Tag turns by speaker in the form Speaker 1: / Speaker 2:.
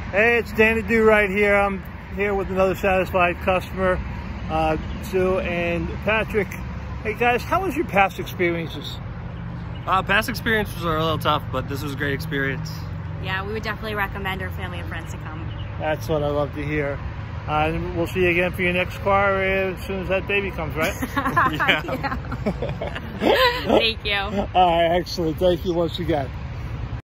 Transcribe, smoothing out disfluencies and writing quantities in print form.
Speaker 1: Hey, it's Danny Do right here. I'm here with another satisfied customer, Sue and Patrick. Hey guys, how was your past experiences?
Speaker 2: Past experiences are a little tough, but this was a great experience.
Speaker 3: Yeah, we would definitely recommend our family and friends to come.
Speaker 1: That's what I love to hear. And we'll see you again for your next car as soon as that baby comes, right?
Speaker 3: Yeah. Thank you.
Speaker 1: All right, excellent. Thank you once again.